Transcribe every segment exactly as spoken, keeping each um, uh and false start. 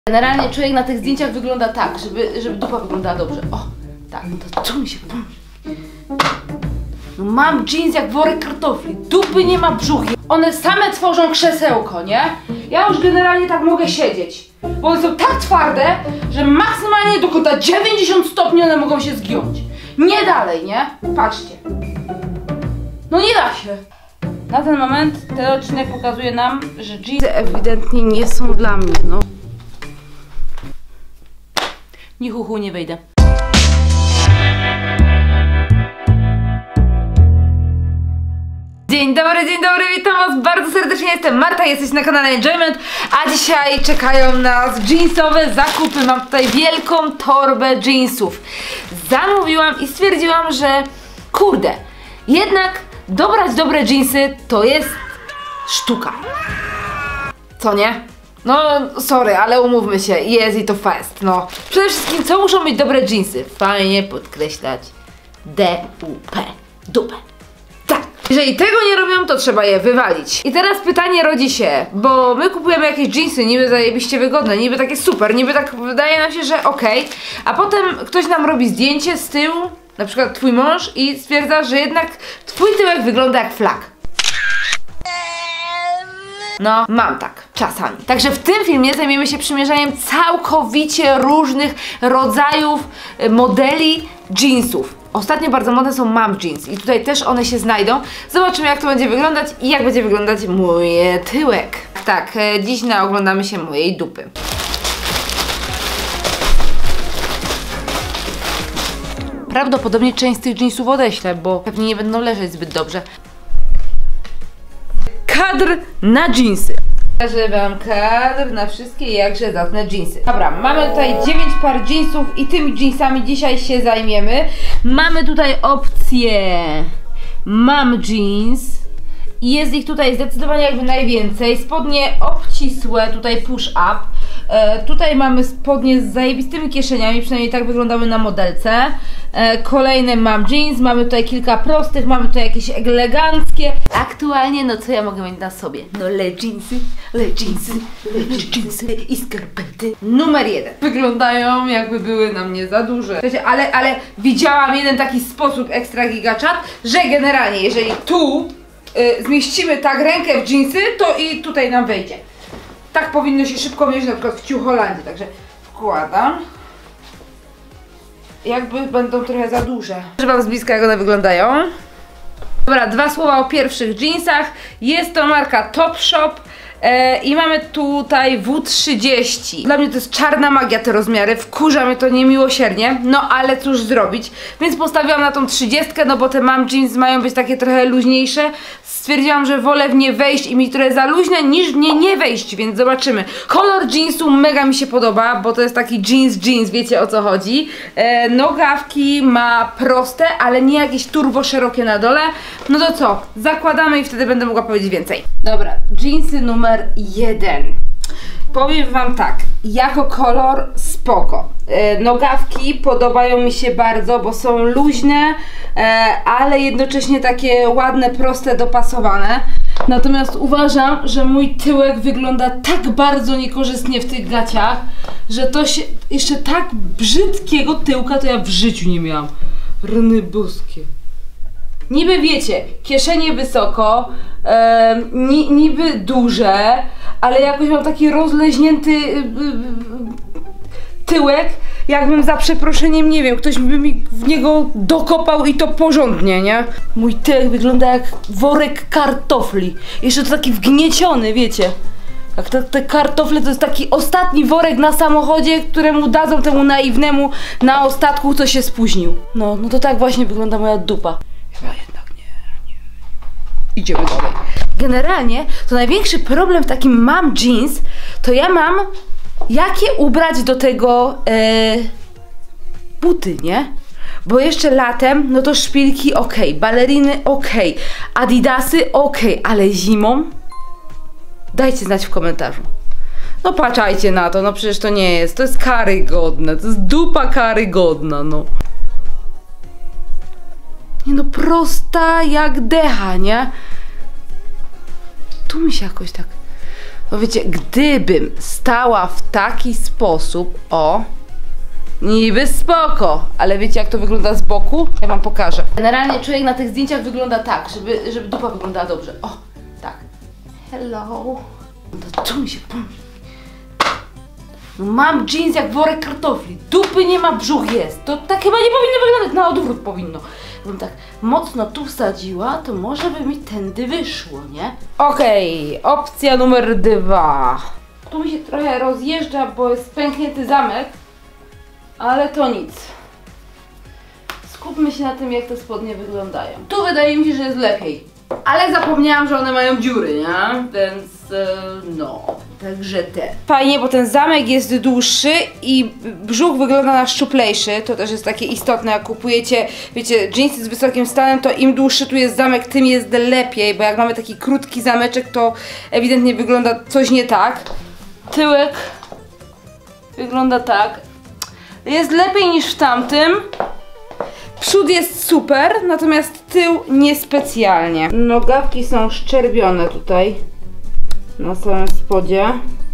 Generalnie człowiek na tych zdjęciach wygląda tak, żeby, żeby dupa wyglądała dobrze. O, tak, no to co mi się podoba? No mam jeans jak worek kartofli, dupy nie ma, brzuchy. One same tworzą krzesełko, nie? Ja już generalnie tak mogę siedzieć, bo one są tak twarde, że maksymalnie do kąta dziewięćdziesiąt stopni one mogą się zgiąć. Nie dalej, nie? Patrzcie. No nie da się. Na ten moment ten odcinek pokazuje nam, że jeansy ewidentnie nie są dla mnie, no. Ni hu hu, nie wejdę. Dzień dobry, dzień dobry, witam was bardzo serdecznie, jestem Marta, jesteś na kanale Enjoyment, a dzisiaj czekają nas jeansowe zakupy. Mam tutaj wielką torbę jeansów. Zamówiłam i stwierdziłam, że kurde, jednak dobrać dobre jeansy to jest sztuka. Co nie? No, sorry, ale umówmy się, jest i to fest, no. Przede wszystkim, co muszą być dobre jeansy? Fajnie podkreślać D U P, dupę. Tak. Jeżeli tego nie robią, to trzeba je wywalić. I teraz pytanie rodzi się, bo my kupujemy jakieś jeansy, niby zajebiście wygodne, niby takie super, niby tak wydaje nam się, że okej, okay, a potem ktoś nam robi zdjęcie z tyłu, na przykład twój mąż, i stwierdza, że jednak twój tyłek wygląda jak flag. No, mam tak, czasami. Także w tym filmie zajmiemy się przymierzaniem całkowicie różnych rodzajów, modeli jeansów. Ostatnio bardzo modne są mom jeans i tutaj też one się znajdą. Zobaczymy, jak to będzie wyglądać i jak będzie wyglądać mój tyłek. Tak, dziś naoglądamy się mojej dupy. Prawdopodobnie część z tych jeansów odeślę, bo pewnie nie będą leżeć zbyt dobrze. Kadr na jeansy. Pokażę wam kadr na wszystkie jakże zacne jeansy. Dobra, mamy tutaj dziewięć par jeansów i tymi jeansami dzisiaj się zajmiemy. Mamy tutaj opcję mom jeans i jest ich tutaj zdecydowanie jakby najwięcej. Spodnie obcisłe, tutaj push up. E, tutaj mamy spodnie z zajebistymi kieszeniami, przynajmniej tak wyglądały na modelce. E, kolejne mom jeans, mamy tutaj kilka prostych, mamy tutaj jakieś eleganckie. Aktualnie, no co ja mogę mieć na sobie? No le jeansy, le jeansy, le jeansy i skarpety. Numer jeden. Wyglądają jakby były na mnie za duże. Ale, ale widziałam jeden taki sposób ekstra gigaczat, że generalnie jeżeli tu y, zmieścimy tak rękę w jeansy, to i tutaj nam wejdzie. Tak powinno się szybko mieć na przykład w Ciucholandii, także wkładam. Jakby będą trochę za duże. Proszę wam z bliska, jak one wyglądają. Dobra, dwa słowa o pierwszych jeansach. Jest to marka Topshop e, i mamy tutaj W trzydzieści. Dla mnie to jest czarna magia te rozmiary, wkurza mnie to niemiłosiernie, no ale cóż zrobić. Więc postawiłam na tą trzydziestkę, no bo te mom jeans mają być takie trochę luźniejsze. Stwierdziłam, że wolę w nie wejść i mieć trochę za luźne, niż w nie nie wejść, więc zobaczymy. Kolor jeansu mega mi się podoba, bo to jest taki jeans jeans, wiecie o co chodzi. E, nogawki ma proste, ale nie jakieś turbo szerokie na dole. No to co? Zakładamy i wtedy będę mogła powiedzieć więcej. Dobra, jeansy numer jeden. Powiem wam tak, jako kolor spoko. E, nogawki podobają mi się bardzo, bo są luźne, e, ale jednocześnie takie ładne, proste, dopasowane. Natomiast uważam, że mój tyłek wygląda tak bardzo niekorzystnie w tych gaciach, że to się, jeszcze tak brzydkiego tyłka to ja w życiu nie miałam. Rany boskie. Niby wiecie, kieszenie wysoko, e, ni, niby duże, ale jakoś mam taki rozleźnięty y, y, y, tyłek, jakbym za przeproszeniem, nie wiem, ktoś by mi w niego dokopał i to porządnie, nie? Mój tyłek wygląda jak worek kartofli. Jeszcze to taki wgnieciony, wiecie. Jak te, te kartofle to jest taki ostatni worek na samochodzie, któremu dadzą temu naiwnemu na ostatku, co się spóźnił. No, no to tak właśnie wygląda moja dupa. Chyba jednak nie, nie. Idziemy dalej. Generalnie to największy problem w takim mom jeans to ja mam jakie ubrać do tego e, buty, nie? Bo jeszcze latem, no to szpilki ok, baleriny ok, adidasy ok, ale zimą? Dajcie znać w komentarzu. No patrzajcie na to, no przecież to nie jest, to jest karygodne, to jest dupa karygodna, no. Nie no, prosta jak decha, nie? Tu mi się jakoś tak... No wiecie, gdybym stała w taki sposób, o, niby spoko, ale wiecie jak to wygląda z boku? Ja wam pokażę. Generalnie człowiek na tych zdjęciach wygląda tak, żeby, żeby dupa wyglądała dobrze. O, tak. Hello. No tu mi się... No mam jeans jak worek kartofli, dupy nie ma, brzuch jest. To tak chyba nie powinno wyglądać, na odwrót powinno. Gdybym tak mocno tu wsadziła, to może by mi tędy wyszło, nie? Okej, okay, opcja numer dwa. Tu mi się trochę rozjeżdża, bo jest pęknięty zamek, ale to nic. Skupmy się na tym, jak te spodnie wyglądają. Tu wydaje mi się, że jest lepiej. Ale zapomniałam, że one mają dziury, nie? Więc e, no, także te. Fajnie, bo ten zamek jest dłuższy i brzuch wygląda na szczuplejszy. To też jest takie istotne, jak kupujecie, wiecie, dżinsy z wysokim stanem, to im dłuższy tu jest zamek, tym jest lepiej, bo jak mamy taki krótki zameczek, to ewidentnie wygląda coś nie tak. Tyłek wygląda tak. Jest lepiej niż w tamtym. Przód jest super, natomiast tył niespecjalnie. Nogawki są szczerbione tutaj na samym spodzie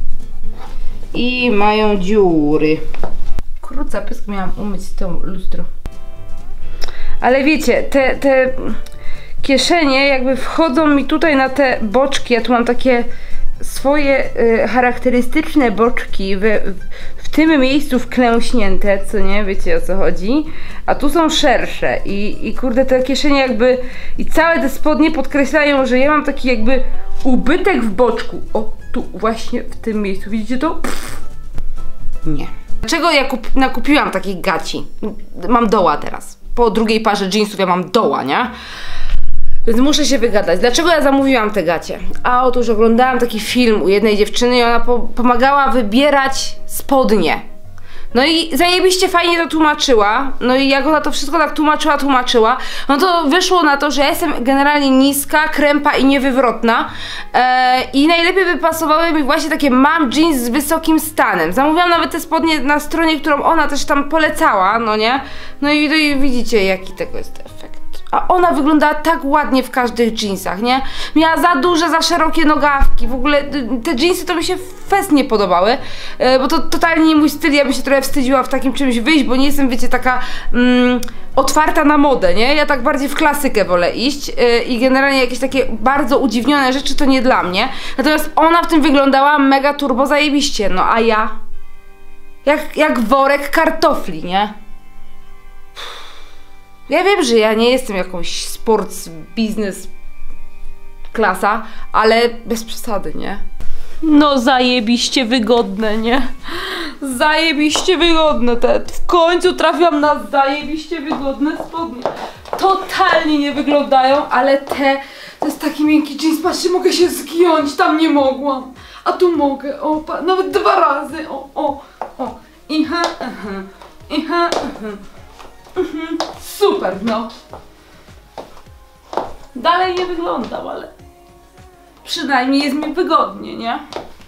i mają dziury. Krótca pysk, miałam umyć to lustro. Ale wiecie, te, te kieszenie jakby wchodzą mi tutaj na te boczki. Ja tu mam takie swoje y, charakterystyczne boczki w, w tym miejscu wklęśnięte, co nie, wiecie o co chodzi, a tu są szersze i, i kurde te kieszenie jakby i całe te spodnie podkreślają, że ja mam taki jakby ubytek w boczku, o tu właśnie w tym miejscu, widzicie to? Pff. Nie. Dlaczego ja kup nakupiłam takich gaci? Mam doła teraz, po drugiej parze jeansów ja mam doła, nie? Więc muszę się wygadać. Dlaczego ja zamówiłam te gacie? A otóż oglądałam taki film u jednej dziewczyny i ona po pomagała wybierać spodnie. No i zajebiście fajnie to tłumaczyła. No i jak ona to wszystko tak tłumaczyła, tłumaczyła, no to wyszło na to, że ja jestem generalnie niska, krępa i niewywrotna. Eee, I najlepiej by pasowały mi właśnie takie mam jeans z wysokim stanem. Zamówiłam nawet te spodnie na stronie, którą ona też tam polecała, no nie? No i, no i widzicie jaki tego jest efekt. A ona wyglądała tak ładnie w każdych jeansach, nie? Miała za duże, za szerokie nogawki. W ogóle te jeansy to mi się fest nie podobały, bo to totalnie nie mój styl. Ja bym się trochę wstydziła w takim czymś wyjść, bo nie jestem, wiecie, taka mm, otwarta na modę, nie? Ja tak bardziej w klasykę wolę iść i generalnie jakieś takie bardzo udziwnione rzeczy to nie dla mnie. Natomiast ona w tym wyglądała mega turbo zajebiście, no a ja? Jak, jak worek kartofli, nie? Ja wiem, że ja nie jestem jakąś sports biznes klasa, ale bez przesady, nie? No zajebiście wygodne, nie? Zajebiście wygodne te. W końcu trafiłam na zajebiście wygodne spodnie. Totalnie nie wyglądają, ale te... To jest taki miękki jeans, patrzcie, mogę się zgiąć, tam nie mogłam. A tu mogę, o, nawet dwa razy, o, o, o. Iha, aha, iha, aha. Mhm, super, no. Dalej nie wyglądał, ale przynajmniej jest mi wygodnie, nie?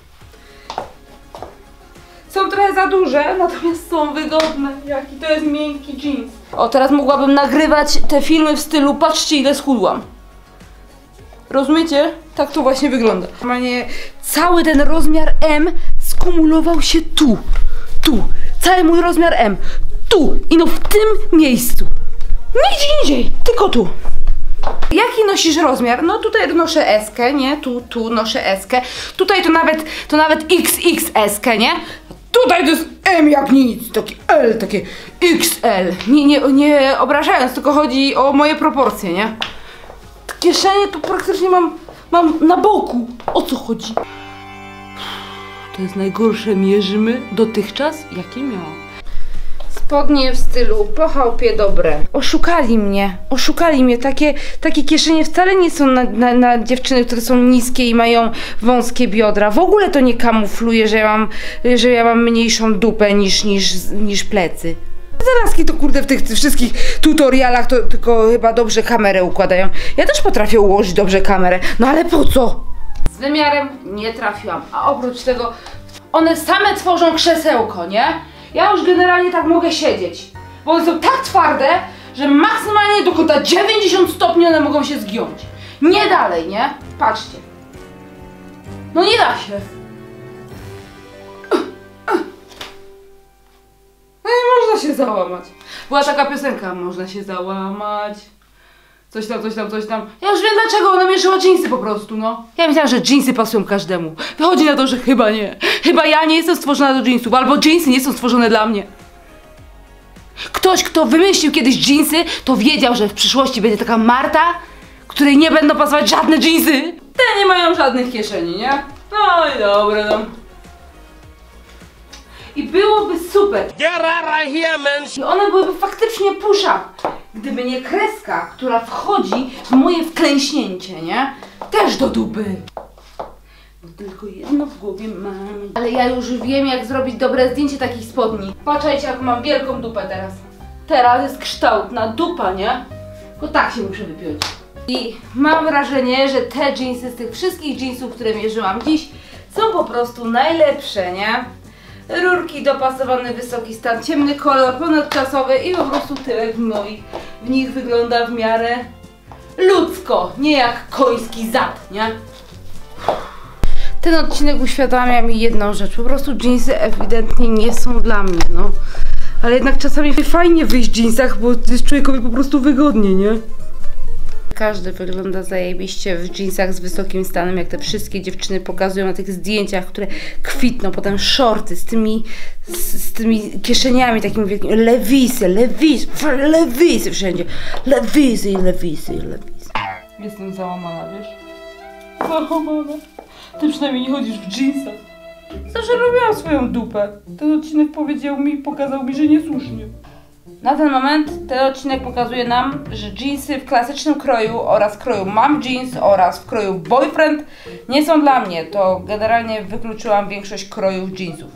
Są trochę za duże, natomiast są wygodne. Jaki to jest miękki jeans. O, teraz mogłabym nagrywać te filmy w stylu patrzcie ile schudłam. Rozumiecie? Tak to właśnie wygląda. Normalnie cały ten rozmiar M skumulował się tu. Tu. Cały mój rozmiar M. Tu i no w tym miejscu. Nigdzie indziej, tylko tu. Jaki nosisz rozmiar? No tutaj noszę eskę, nie? Tu, tu noszę eskę. Tutaj to nawet, to nawet X X S-kę, nie? Tutaj to jest M jak nic, takie L, takie X L. Nie, nie, nie obrażając, tylko chodzi o moje proporcje, nie? Kieszenie tu praktycznie mam, mam na boku. O co chodzi? To jest najgorsze mierzymy dotychczas, jakie miałam. Spodnie w stylu po chałupie dobre. Oszukali mnie, oszukali mnie. Takie, takie kieszenie wcale nie są na, na, na dziewczyny, które są niskie i mają wąskie biodra. W ogóle to nie kamufluje, że ja mam, że ja mam mniejszą dupę niż, niż, niż plecy. Zarazki to kurde w tych, tych wszystkich tutorialach to tylko chyba dobrze kamerę układają. Ja też potrafię ułożyć dobrze kamerę, no ale po co? Z wymiarem nie trafiłam, a oprócz tego one same tworzą krzesełko, nie? Ja już generalnie tak mogę siedzieć, bo one są tak twarde, że maksymalnie do kąta dziewięćdziesiąt stopni one mogą się zgiąć. Nie dalej, nie? Patrzcie. No nie da się. się załamać? Była taka piosenka, można się załamać. Coś tam, coś tam, coś tam. Ja już wiem dlaczego ona mierzyła dżinsy po prostu, no. Ja myślałam, że dżinsy pasują każdemu. Wychodzi na to, że chyba nie. Chyba ja nie jestem stworzona do dżinsów, albo dżinsy nie są stworzone dla mnie. Ktoś, kto wymyślił kiedyś dżinsy, to wiedział, że w przyszłości będzie taka Marta, której nie będą pasować żadne dżinsy. Te nie mają żadnych kieszeni, nie? No i dobra, no. I byłoby super. I one byłyby faktycznie push-up. Gdyby nie kreska, która wchodzi w moje wklęśnięcie, nie? Też do dupy. Bo tylko jedno w głowie mam. Ale ja już wiem, jak zrobić dobre zdjęcie takich spodni. Patrzajcie, jak mam wielką dupę teraz. Teraz jest kształtna dupa, nie? Tylko tak się muszę wypiąć. I mam wrażenie, że te dżinsy z tych wszystkich dżinsów, które mierzyłam dziś, są po prostu najlepsze, nie? Rurki, dopasowany wysoki stan, ciemny kolor, ponadczasowy i po prostu tyłek w moich w nich wygląda w miarę ludzko, nie jak koński zad, nie? Ten odcinek uświadamia mi jedną rzecz, po prostu dżinsy ewidentnie nie są dla mnie, no. Ale jednak czasami fajnie wyjść w dżinsach, bo jest człowiekowi po prostu wygodnie, nie? Każdy wygląda zajebiście w dżinsach z wysokim stanem, jak te wszystkie dziewczyny pokazują na tych zdjęciach, które kwitną, potem shorty z tymi, z, z tymi kieszeniami takimi wielkimi, lewisy, lewisy, lewisy wszędzie, lewisy, lewisy, lewisy. Jestem załamana, wiesz? Załamana. Ty przynajmniej nie chodzisz w dżinsach. Zawsze robiłam swoją dupę. Ten odcinek powiedział mi, pokazał mi, że niesłusznie. Na ten moment ten odcinek pokazuje nam, że dżinsy w klasycznym kroju oraz kroju mom jeans oraz w kroju boyfriend nie są dla mnie. To generalnie wykluczyłam większość krojów dżinsów.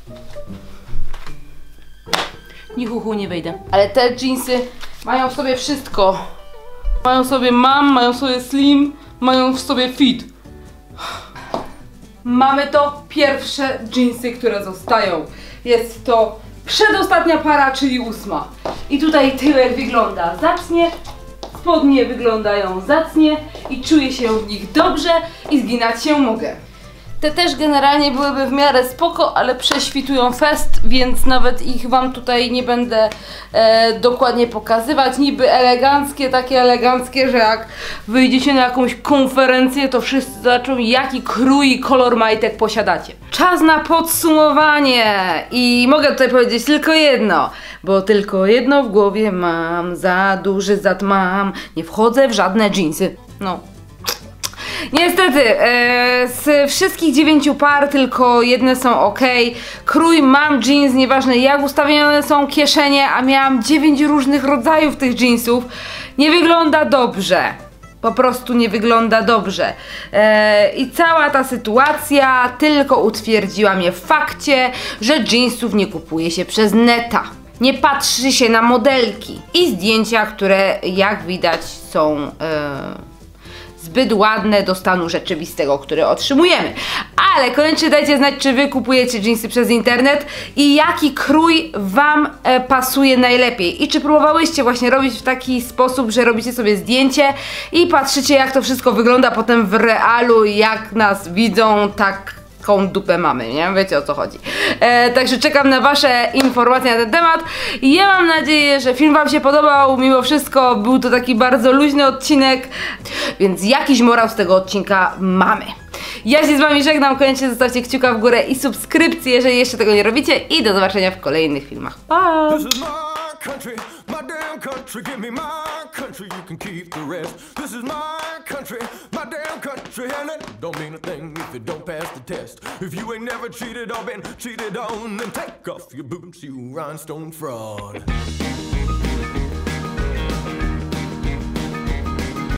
Ni huhu, nie wejdę. Ale te dżinsy mają w sobie wszystko. Mają w sobie mom, mają w sobie slim, mają w sobie fit. Mamy to pierwsze dżinsy, które zostają. Jest to przedostatnia para, czyli ósma. I tutaj tyłek wygląda zacnie, spodnie wyglądają zacnie i czuję się w nich dobrze i zginać się mogę. Te też generalnie byłyby w miarę spoko, ale prześwitują fest, więc nawet ich wam tutaj nie będę e, dokładnie pokazywać. Niby eleganckie, takie eleganckie, że jak wyjdziecie na jakąś konferencję, to wszyscy zobaczą, jaki krój i kolor majtek posiadacie. Czas na podsumowanie i mogę tutaj powiedzieć tylko jedno, bo tylko jedno w głowie mam, za duży zad mam, nie wchodzę w żadne dżinsy. No. Niestety, e, z wszystkich dziewięciu par tylko jedne są ok. Krój mam jeans, nieważne jak ustawione są kieszenie, a miałam dziewięć różnych rodzajów tych jeansów. Nie wygląda dobrze. Po prostu nie wygląda dobrze. E, I cała ta sytuacja tylko utwierdziła mnie w fakcie, że jeansów nie kupuje się przez neta. Nie patrzy się na modelki i zdjęcia, które jak widać są e, zbyt ładne do stanu rzeczywistego, który otrzymujemy. Ale koniecznie dajcie znać, czy wy kupujecie dżinsy przez internet i jaki krój wam e, pasuje najlepiej. I czy próbowałyście właśnie robić w taki sposób, że robicie sobie zdjęcie i patrzycie, jak to wszystko wygląda potem w realu, jak nas widzą, tak taką dupę mamy, nie? Wiecie, o co chodzi. E, także czekam na wasze informacje na ten temat i ja mam nadzieję, że film wam się podobał, mimo wszystko był to taki bardzo luźny odcinek, więc jakiś morał z tego odcinka mamy. Ja się z wami żegnam, koniecznie zostawcie kciuka w górę i subskrypcję, jeżeli jeszcze tego nie robicie, i do zobaczenia w kolejnych filmach. Pa! Country, my damn country, give me my country, you can keep the rest. This is my country, my damn country, and it don't mean a thing if it don't pass the test. If you ain't never cheated or been cheated on, then take off your boots, you rhinestone fraud.